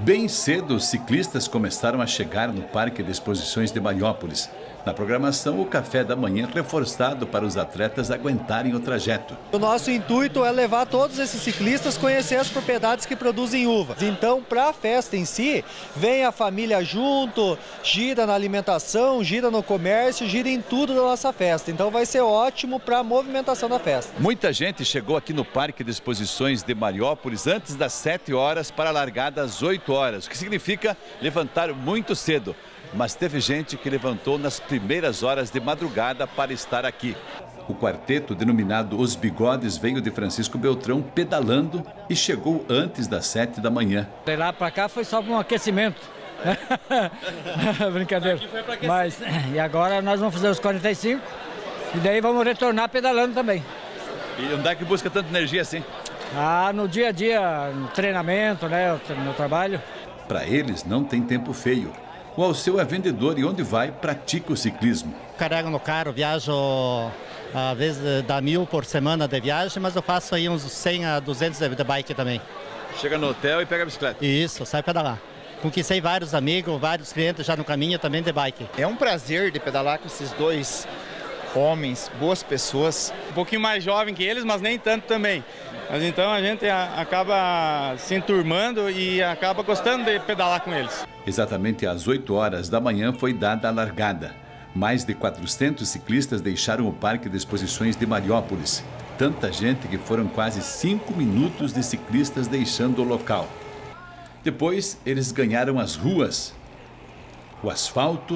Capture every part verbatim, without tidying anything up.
Bem cedo, os ciclistas começaram a chegar no Parque de Exposições de Mariópolis. Na programação, o café da manhã reforçado para os atletas aguentarem o trajeto. O nosso intuito é levar todos esses ciclistas a conhecer as propriedades que produzem uvas. Então, para a festa em si, vem a família junto, gira na alimentação, gira no comércio, gira em tudo da nossa festa. Então vai ser ótimo para a movimentação da festa. Muita gente chegou aqui no Parque de Exposições de Mariópolis antes das sete horas para a largada às oito horas, o que significa levantar muito cedo. Mas teve gente que levantou nas primeiras horas de madrugada para estar aqui. O quarteto, denominado Os Bigodes, veio de Francisco Beltrão pedalando e chegou antes das sete da manhã. De lá para cá foi só um aquecimento. Brincadeira. Mas, e agora nós vamos fazer os quarenta e cinco e daí vamos retornar pedalando também. E onde é que busca tanta energia assim? Ah, no dia a dia, no treinamento, né, no trabalho. Para eles não tem tempo feio. O Alceu é vendedor e onde vai, pratica o ciclismo. Carrego no carro, viajo, às vezes dá mil por semana de viagem, mas eu faço aí uns cem a duzentos de bike também. Chega no hotel e pega a bicicleta? Isso, sai pedalar. Conquistei vários amigos, vários clientes já no caminho também de bike. É um prazer de pedalar com esses dois homens, boas pessoas. Um pouquinho mais jovem que eles, mas nem tanto também. Mas então a gente acaba se enturmando e acaba gostando de pedalar com eles. Exatamente às oito horas da manhã foi dada a largada. Mais de quatrocentos ciclistas deixaram o Parque de Exposições de Mariópolis. Tanta gente que foram quase cinco minutos de ciclistas deixando o local. Depois, eles ganharam as ruas, o asfalto,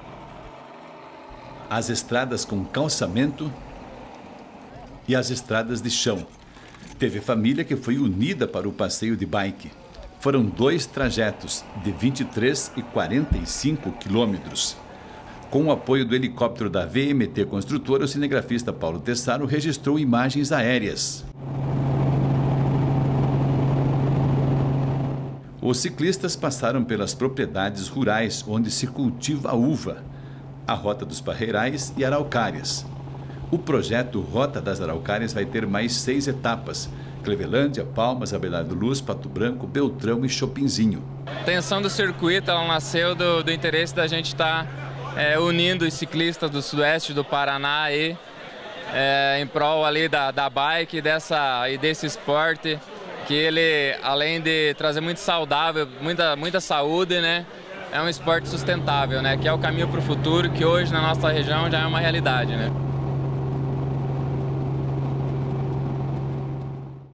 as estradas com calçamento e as estradas de chão. Teve família que foi unida para o passeio de bike. Foram dois trajetos de vinte e três e quarenta e cinco quilômetros. Com o apoio do helicóptero da V M T Construtora, o cinegrafista Paulo Tessaro registrou imagens aéreas. Os ciclistas passaram pelas propriedades rurais onde se cultiva a uva, a Rota dos Parreirais e Araucárias. O projeto Rota das Araucárias vai ter mais seis etapas: Clevelândia, Palmas, Abelardo Luz, Pato Branco, Beltrão e Chopinzinho. A intenção do circuito ela nasceu do, do interesse da gente estar tá, é, unindo os ciclistas do sudoeste do Paraná aí, é, em prol ali da, da bike dessa, e desse esporte, que ele, além de trazer muito saudável, muita, muita saúde, né, é um esporte sustentável, né, que é o caminho para o futuro, que hoje na nossa região já é uma realidade, né.